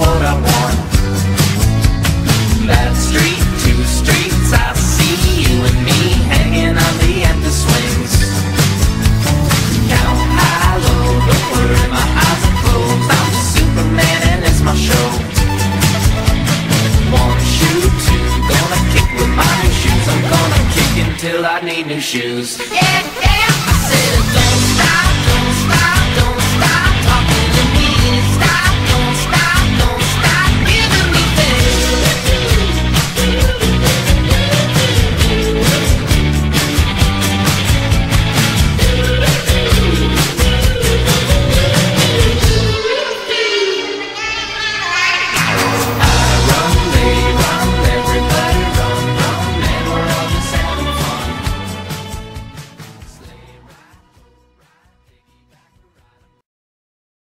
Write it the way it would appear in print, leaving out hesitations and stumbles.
what I want. That street, 2 streets, I see you and me hanging on the empty swings. Count high, low, don't worry, my eyes are closed. I'm Superman and it's my show. 1 shoe, 2, gonna kick with my new shoes. I'm gonna kick until I need new shoes. Yeah!